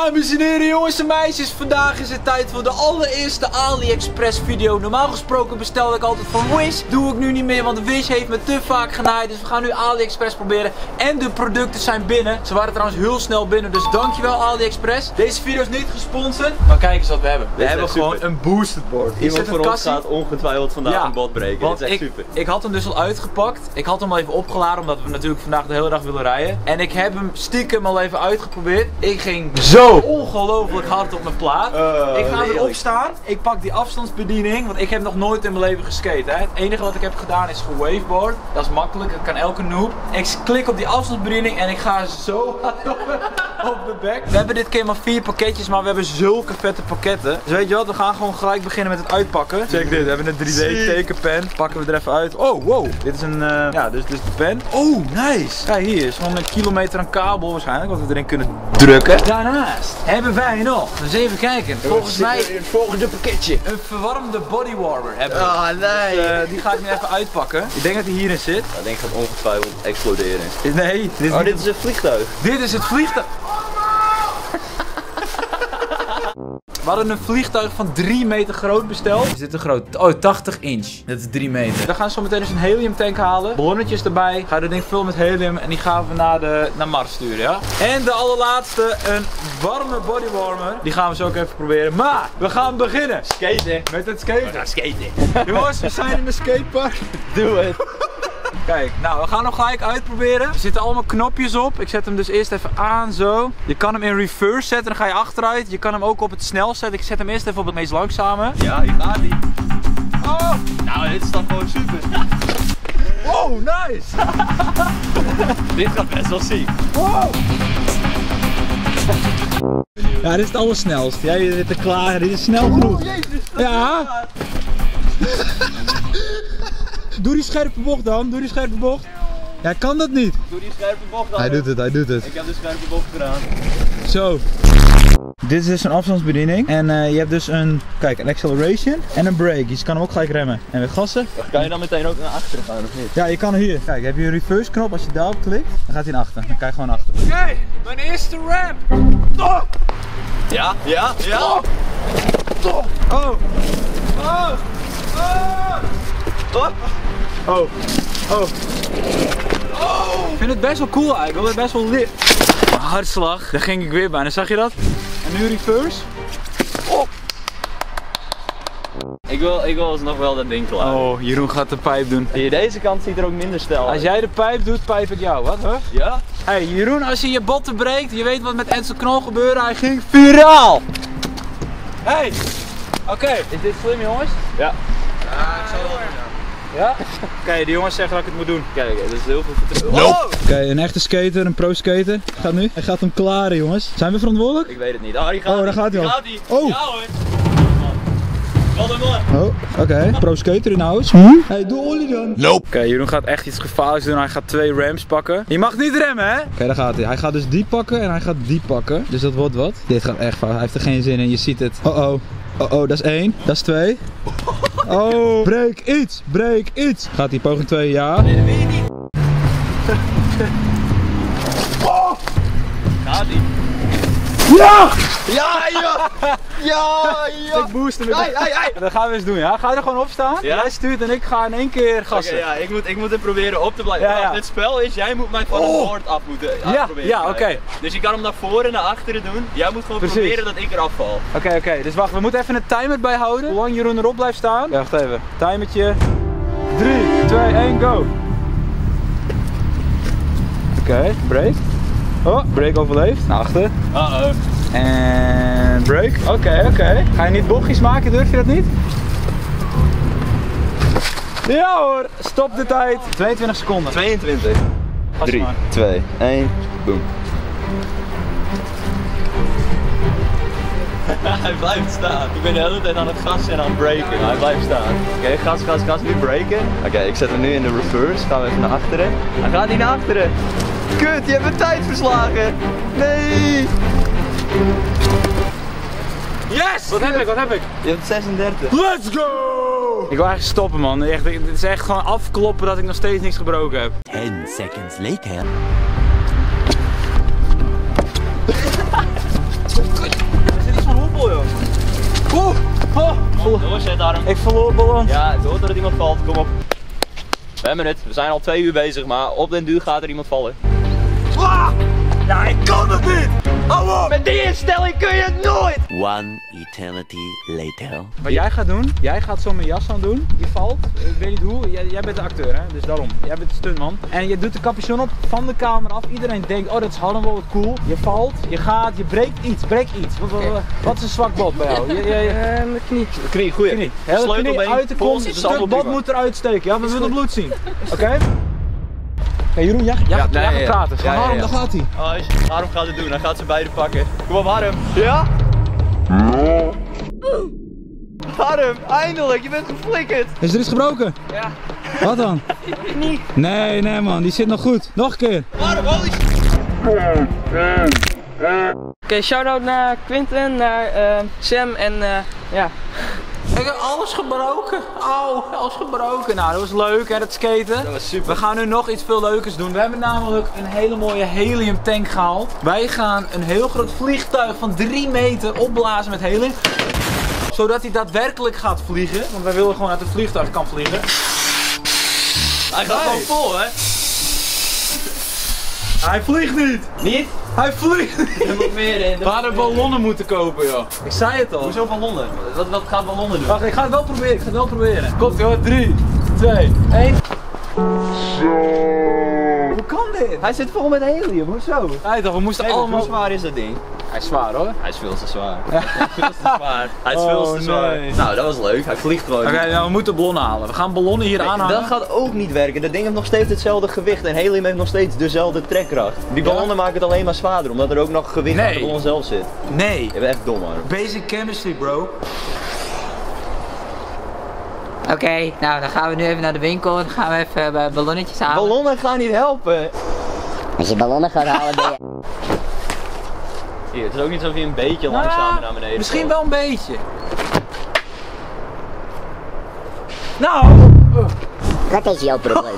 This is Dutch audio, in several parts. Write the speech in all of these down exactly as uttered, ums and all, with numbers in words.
Dames en heren, jongens en meisjes, vandaag is het tijd voor de allereerste AliExpress video. Normaal gesproken bestelde ik altijd van Wish. Doe ik nu niet meer, want Wish heeft me te vaak genaaid. Dus we gaan nu AliExpress proberen. En de producten zijn binnen. Ze waren trouwens heel snel binnen, dus dankjewel AliExpress. Deze video is niet gesponsord, maar kijk eens wat we hebben. We Dit hebben gewoon super. een boosted board. Iemand voor ons gaat ongetwijfeld vandaag ja, een bot breken. Want Dit is echt ik, super. ik had hem dus al uitgepakt. Ik had hem al even opgeladen, omdat we natuurlijk vandaag de hele dag willen rijden. En ik heb hem stiekem al even uitgeprobeerd. Ik ging zo ongelooflijk hard op mijn plaat. Uh, ik ga redelijk. erop staan. Ik pak die afstandsbediening, want ik heb nog nooit in mijn leven geskate. Hè. Het enige wat ik heb gedaan is gewaveboard. Dat is makkelijk, dat kan elke noob. Ik klik op die afstandsbediening en ik ga zo hard op mijn, op mijn bek. We hebben dit keer maar vier pakketjes, maar we hebben zulke vette pakketten. Dus weet je wat, we gaan gewoon gelijk beginnen met het uitpakken. Check dit, we hebben een drie D tekenpen. Pakken we er even uit. Oh, wow. Dit is een, uh, ja, dus, dus de pen. Oh, nice. Kijk, hier is gewoon een kilometer aan kabel waarschijnlijk, wat we erin kunnen drukken. Daarnaast hebben wij nog, eens even kijken, volgens mij het volgende pakketje. een verwarmde bodywarmer hebben we. Ah, nee. Dus, uh, die ga ik nu even uitpakken. Ik denk dat hij hierin zit. Ik denk dat het ongetwijfeld exploderen. Nee, dit is, Oh, niet- dit is een vliegtuig. dit is het vliegtuig. We hadden een vliegtuig van drie meter groot besteld. Is dit te groot? Oh, tachtig inch. Dat is drie meter. We gaan zo meteen eens een heliumtank halen. Ballonnetjes erbij. Ga dat ding vullen met helium. En die gaan we naar, de, naar Mars sturen, ja? En de allerlaatste, een warme bodywarmer. Die gaan we zo ook even proberen. Maar, we gaan beginnen. Skaten. Met het skaten. We gaan skaten. Jongens, we zijn in de skatepark. Doe het. Kijk, nou we gaan hem gelijk uitproberen. Er zitten allemaal knopjes op. Ik zet hem dus eerst even aan, zo. Je kan hem in reverse zetten, dan ga je achteruit. Je kan hem ook op het snel zetten. Ik zet hem eerst even op het meest langzame. Ja, hier gaat hij. Oh! Nou, dit is toch gewoon super. Oh, nice! Dit gaat best wel ziek. Wow! Ja, dit is het allersnelst. Jij zit te klagen, dit is snel genoeg. Ja! Doe die scherpe bocht dan, doe die scherpe bocht. Ja, kan dat niet. Doe die scherpe bocht dan. Hij doet het, hij doet het. Ik heb de scherpe bocht gedaan. Zo. Dit is dus een afstandsbediening en uh, je hebt dus een, kijk, een acceleration en een brake. Dus je kan hem ook gelijk remmen. En weer gassen. Kan je dan meteen ook naar achteren gaan of niet? Ja, je kan hier. Kijk, heb je een reverse knop. Als je daarop klikt, dan gaat hij naar achter. Dan kan je gewoon achter. Oké, okay, mijn eerste ramp. Oh. Ja, ja, ja. Oh. Oh. Oh. Oh. Oh. Oh. Oh. Oh. Ik vind het best wel cool eigenlijk. Ik wil het best wel lit. Hartslag. Daar ging ik weer bijna. Zag je dat? En nu reverse. Oh. Ik wil, ik wil alsnog wel dat ding klaar. Oh, Jeroen gaat de pijp doen. Hier, deze kant ziet er ook minder stijl uit. Als jij de pijp doet, pijp ik jou. Wat hoor? Ja? Hey Jeroen, als je je botten breekt, je weet wat met Edsel Knol gebeurde. Hij ging viraal. Hey. Oké. Okay. Is dit slim jongens? Ja. Ja, ik zal wel doen. Ja? Oké, okay, die jongens zeggen dat ik het moet doen. Kijk, er is heel veel vertrouwen. Nope. Oké, okay, een echte skater, een pro skater. Gaat nu. Hij gaat hem klaren jongens. Zijn we verantwoordelijk? Ik weet het niet. Oh, die gaat Oh, daar gaat hij al. Gaat hij. Oh. Ja hoor. Wat een man. Oh, oké. Okay. Pro skater in house. Hm? Hey, doe olie dan. Nope. Oké, okay, Jeroen gaat echt iets gevaarlijks doen. Hij gaat twee rams pakken. Je mag niet remmen, hè? Oké, okay, daar gaat hij. Hij gaat dus die pakken en hij gaat die pakken. Dus dat wordt wat. Dit gaat echt fout. Hij heeft er geen zin in. Je ziet het. Oh oh. Oh oh, dat is één. Dat is twee. Oh, breek iets. Breek iets. Gaat hij poging twee? Ja. Nee, dat weet je niet. Oh. Gaat hij? Ja! Ja, ja! Ja, ja! Ik boost hem. Ai, ai, ai. Dat gaan we eens doen, ja? Ga je er gewoon op staan? Ja? Jij stuurt en ik ga in één keer gassen. Okay, ja, ik moet, ik moet er proberen op te blijven. Ja, ja. Het spel is, jij moet mij van Oh. het boord af moeten af Ja, proberen ja, te oké. krijgen. Dus je kan hem naar voren en naar achteren doen. Jij moet gewoon Precies. proberen dat ik eraf val. Oké, okay, oké. Okay. Dus wacht, we moeten even een timer bijhouden. Hoe lang Jeroen erop blijft staan. Ja, wacht even. Timertje. drie, twee, één, go. Oké, okay, break. Oh, break overleefd. Naar achter. Uh-oh. En break. Oké, okay, oké. Okay. Ga je niet bochtjes maken? Durf je dat niet? Ja hoor. Stop de tijd. tweeëntwintig seconden. tweeëntwintig. Gas drie, maar. twee, één, boom. Hij blijft staan. Ik ben de hele tijd aan het gassen en aan het breken. Hij blijft staan. Oké, okay, gas, gas, gas. Nu breken. Oké, okay, ik zet hem nu in de reverse. Gaan we even naar achteren. Hij gaat niet naar achteren. Kut, je hebt mijn tijd verslagen. Nee. Yes! Wat heb ik? Wat heb ik? Je hebt zesendertig. Let's go! Ik wil eigenlijk stoppen man. Echt, het is echt gewoon afkloppen dat ik nog steeds niks gebroken heb. ten seconds later. verloor. Doorzet, arm. Ik verloor ballon. Ja, door dat er iemand valt. Kom op. We hebben het. We zijn al twee uur bezig, maar op den duur gaat er iemand vallen. Ah! Ja, ik kan het niet! Hou op! Met die instelling kun je het nooit! One eternity later. Wat jij gaat doen, jij gaat zo mijn jas aan doen. Je valt, ik weet niet hoe, jij, jij bent de acteur hè, dus daarom. Jij bent de stuntman. En je doet de capuchon op van de camera af. Iedereen denkt, oh dat is Harm wel wat cool. Je valt, je gaat, je breekt iets, breek iets. Wat, wat, wat, wat is een zwak bot bij jou? Je, je, je... Uh, mijn knie. Knie, goeie. Knie. Hele knie uit de kont, het bot moet eruit steken. Ja, we willen bloed zien. Oké? Okay? Ja, Jeroen, jij, jij, Ja, jij nee, gaat ja. praten. Van Ja, ja, Harm, ja. daar gaat hij. Oh, Harm gaat het doen. Hij gaat ze beide pakken. Kom op, Harm. Ja? Harm, eindelijk. Je bent geflikkerd. Is er iets gebroken? Ja. Wat dan? Knie. Nee, nee man, die zit nog goed. Nog een keer. Harm, holy shit. Oké, okay, shout-out naar Quinten, naar uh, Sam en uh, ja. Ik heb alles gebroken. Auw, alles gebroken. Nou, dat was leuk hè, dat skaten. Dat was super. We gaan nu nog iets veel leukers doen. We hebben namelijk een hele mooie helium tank gehaald. Wij gaan een heel groot vliegtuig van drie meter opblazen met helium. Zodat hij daadwerkelijk gaat vliegen. Want wij willen gewoon uit het vliegtuig kan vliegen. Hij gaat gewoon vol, hè? Hij vliegt niet. Niet? Hij vliegt niet. Er moet meer in. We hadden ballonnen moeten kopen joh. Ik zei het al. Hoezo ballonnen? Wat, wat gaat ballonnen doen? Wacht, ik ga het wel proberen. Ik ga het wel proberen. Komt ie hoor. drie, twee, één. Hoe kan dit? Hij zit vol met helium, hoezo? Hij toch, we moesten Hey, allemaal... Hoe zwaar is dat ding? Hij is zwaar hoor. Hij is veel te zwaar. Hij is veel te zwaar. Hij is veel Oh, te zwaar. nee. Nou, dat was leuk. Hij vliegt gewoon. Oké, okay, nou, we moeten ballonnen halen. We gaan ballonnen hier Nee, aanhangen. dat gaat ook niet werken. Dat ding heeft nog steeds hetzelfde gewicht en helium heeft nog steeds dezelfde trekkracht. Die ballonnen maken het alleen maar zwaarder, omdat er ook nog gewicht Nee. aan de ballon zelf zit. Nee. Je bent echt dom, man. Basic chemistry, bro. Oké, okay, nou dan gaan we nu even naar de winkel en dan gaan we even uh, ballonnetjes halen. Ballonnen gaan niet helpen. Als je ballonnen gaat halen ben je... Hier, het is ook niet alsof je een beetje langzamer naar beneden Misschien valt. wel een beetje. Nou. Dat is jouw probleem.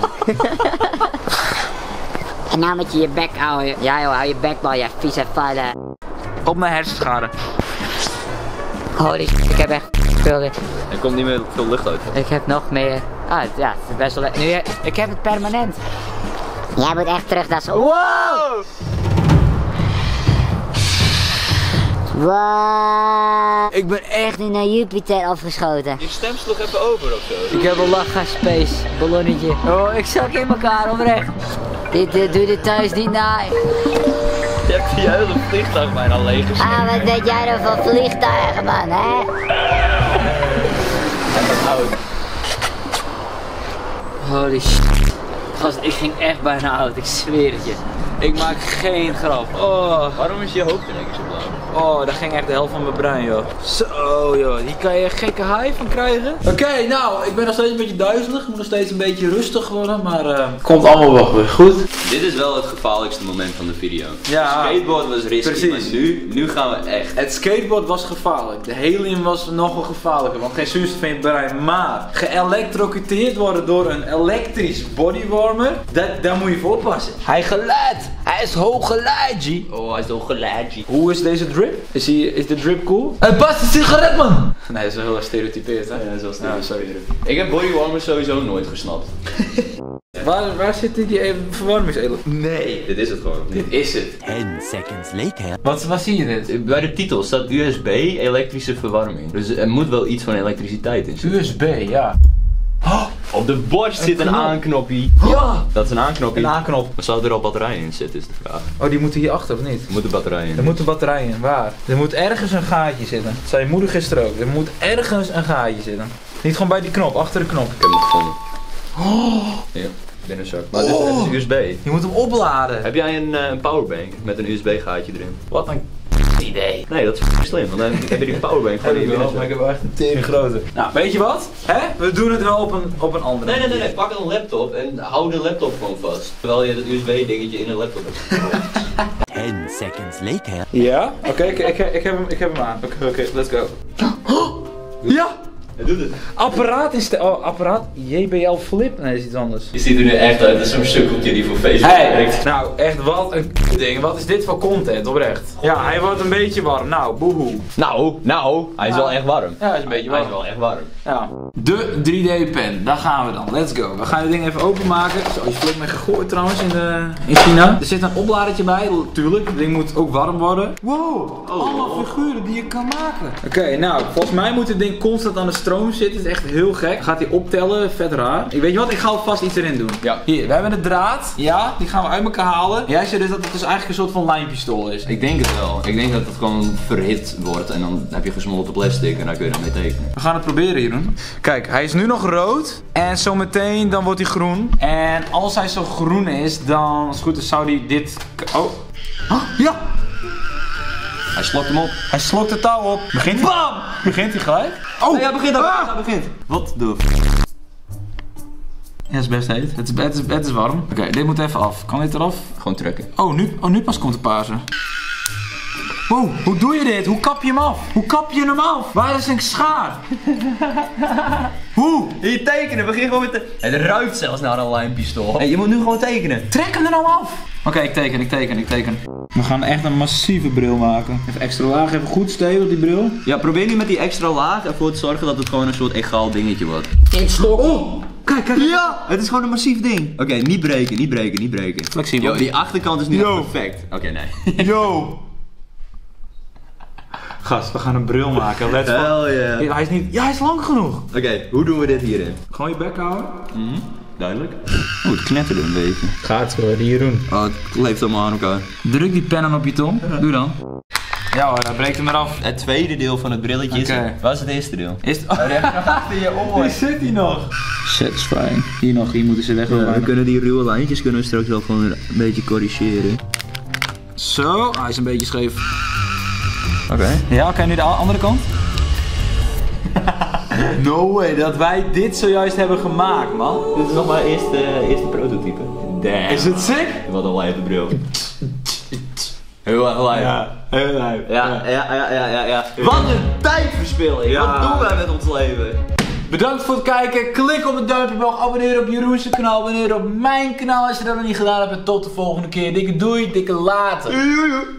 En nou moet je je bek houden. Ja joh, hou je bek man, je vieze vuile. Op mijn hersenschade. Holy shit, ik heb echt veel. Er komt niet meer veel lucht uit. Ik heb nog meer. Ah ja, het is best wel. Nu, ik heb het permanent. Jij moet echt terug naar zo. Wow! Wow! Ik ben echt niet naar Jupiter afgeschoten. Je stem sloeg even over of zo. Ik heb een lachen space ballonnetje. Oh, ik zak in elkaar oprecht. Dit, dit doe dit thuis niet na. Je hebt die hele vliegtuig bijna leeg geschoten. Ah, wat weet jij nou van vliegtuigen, man, hè? Holy shit. Gast, ik ging echt bijna oud, ik zweer het je. Ik maak geen grap. Oh, Waarom is je hoofd in één keer zo blauw? oh, dat ging echt de helft van mijn brein, joh. Zo, joh. Hier kan je een gekke high van krijgen. Oké, okay, nou, ik ben nog steeds een beetje duizelig. Ik moet nog steeds een beetje rustig worden, maar uh, komt allemaal wel weer goed. Dit is wel het gevaarlijkste moment van de video. Ja, de skateboard was risky, precies. maar nu, nu gaan we echt. Het skateboard was gevaarlijk. De helium was nog wel gevaarlijker, want geen zuurstof in het brein. Maar geëlektrocuteerd worden door een elektrisch bodywarmer, dat, daar moet je voor oppassen. Hij geluid. Hij is hoog geluid, G. Oh, hij is toch gelijk. Hoe is deze drip? Is, hij, is de drip cool? Hij past een sigaret, man! Nee, dat is wel heel erg stereotypeerd, hè? Ja, dat is wel Ja, steeds. sorry. Ik heb bodywarmers sowieso nooit gesnapt. Waar, waar zit die even verwarmingselement? Nee, dit is het gewoon. Dit is het. Ten seconds later. Wat, wat zie je dit? Bij de titel staat U S B elektrische verwarming. Dus er moet wel iets van elektriciteit in zitten. U S B, ja. Oh, Op de borst zit een knop. aanknopje. ja! Dat is een aanknopje. Een aanknop. Maar zou er al batterijen in zitten, is de vraag. Oh, die moeten hier achter, of niet? Er moeten batterijen Er in. moeten batterijen in, waar? Er moet ergens een gaatje zitten. Dat zei je moeder gisteren ook. Er moet ergens een gaatje zitten. Niet gewoon bij die knop, achter de knop. Ik heb hem gevonden. Oh. Ja, binnenzak. Maar dit, dit is U S B. Je moet hem opladen. Heb jij een, uh, een powerbank met een U S B gaatje erin? Wat een idee. Nee, dat is f- slim, want dan heb je die powerbank gewoon in je Maar binnenzak. ik heb wel echt een tering grote. Nou, weet je wat? Hè? We doen het wel op een, op een andere Nee, nee, nee, manier. nee, pak een laptop en hou de laptop gewoon vast. Terwijl je dat U S B dingetje in een laptop hebt. Ten seconds later. Ja? Oké, ik, ik, ik, heb hem, ik heb hem aan. Oké, oké, let's go. Ja! Hij doet het. Apparaat is de. Oh, apparaat. J B L Flip. Nee, dat is iets anders. Je ziet er nu echt uit als zo'n sukkeltje die voor Facebook Hey, werkt. nou echt wat een ding. Wat is dit voor content, oprecht? Ja, hij wordt een beetje warm. Nou, boehoe. Nou, nou, hij is wel echt warm. Ja, hij is een beetje Hij warm. is wel echt warm. Ja. De drie D pen, daar gaan we dan. Let's go. We gaan dit ding even openmaken. Zo, is flink mee gegooid trouwens in, de, in China. Er zit een opladertje bij, tuurlijk. Het ding moet ook warm worden. Wow, allemaal figuren die je kan maken. Oké, nou, volgens mij moet dit ding constant aan de stroom zitten. Het is echt heel gek. Gaat hij optellen, vet raar. Ik weet je wat, ik ga alvast iets erin doen. Ja. Hier, we hebben de draad. Ja, die gaan we uit elkaar halen. Jij zei dus dat het dus eigenlijk een soort van lijnpistool is. Ik denk het wel. Ik denk dat het gewoon verhit wordt en dan heb je gesmolten plastic en daar kun je dan mee tekenen. We gaan het proberen, Jeroen. Kijk, hij is nu nog rood. En zometeen dan wordt hij groen. En als hij zo groen is, dan als het goed is zou hij dit... Oh. Ah, ja! Hij slokt hem op. Hij slokt de touw op. Begint hij? Bam! Begint hij gelijk? Oh! Nee, hij begint ook. Ah! Hij begint. Wat de f... Ja, het is best heet. Het is, het is, het is warm. Oké, dit moet even af. Kan dit eraf? Gewoon trekken. Oh nu, oh, nu pas komt de paarse. Wow, hoe doe je dit? Hoe kap je hem af? Hoe kap je hem af? Waar is een schaar? Hoe? Hier tekenen, begin gewoon met de... Het ruikt zelfs naar een lijnpistool. Hey, je moet nu gewoon tekenen. Trek hem er nou af! Oké, okay, ik teken, ik teken, ik teken. We gaan echt een massieve bril maken. Even extra laag, even goed stevig die bril. Ja, probeer nu met die extra laag ervoor te zorgen dat het gewoon een soort egaal dingetje wordt. Oh! Kijk, kijk. Ja! Het is gewoon een massief ding. Oké, okay, niet breken, niet breken, niet breken. Flexibel. Yo, die achterkant is nu Yo. echt perfect. Oké, okay, nee. Yo! Gast, we gaan een bril maken. Let's Hell yeah. Ja, hij is niet... Ja, hij is lang genoeg. Oké, okay, hoe doen we dit hierin? Gewoon je bek houden. Mm-hmm. Duidelijk. Oh, het knetterde een beetje. Gaat zo, hier doen. Oh, het leeft allemaal aan elkaar. Druk die pen aan op je tong. Doe dan. Ja hoor, hij breekt hem eraf. Het tweede deel van het brilletje is... Okay. Waar is het eerste deel? Is het... Oh, die heb je nog achter je oor. Hier zit hij nog. Satisfying. Hier nog, hier moeten ze weg. Ja, we kunnen die ruwe lijntjes kunnen we straks wel gewoon een beetje corrigeren. Zo, hij is een beetje scheef. Oké. Okay. Ja, oké, nu de andere kant. No way, dat wij dit zojuist hebben gemaakt, man. Dit is nog maar eerste, eerste prototype. Damn. Is het sick? Wat een lijpe bril. Heel erg lijp. Ja, heel lijp. Ja, ja, ja, ja, ja, ja. Wat een tijdverspilling. Ja. Wat doen wij met ons leven? Bedankt voor het kijken. Klik op het duimpje omhoog. Abonneer op Jeroen's kanaal. Abonneer op mijn kanaal als je dat nog niet gedaan hebt. En tot de volgende keer. Dikke doei, dikke later.